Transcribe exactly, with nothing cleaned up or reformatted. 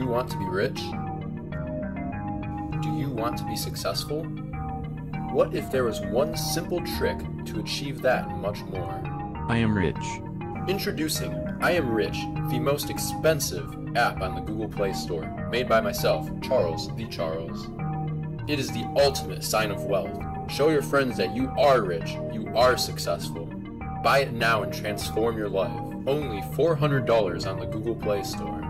want to be rich? Do you want to be successful? What if there was one simple trick to achieve that and much more? I am rich. Introducing I Am Rich, the most expensive app on the Google Play Store, made by myself, Charles the Charles. It is the ultimate sign of wealth. Show your friends that you are rich, you are successful. Buy it now and transform your life. Only four hundred dollars on the Google Play Store.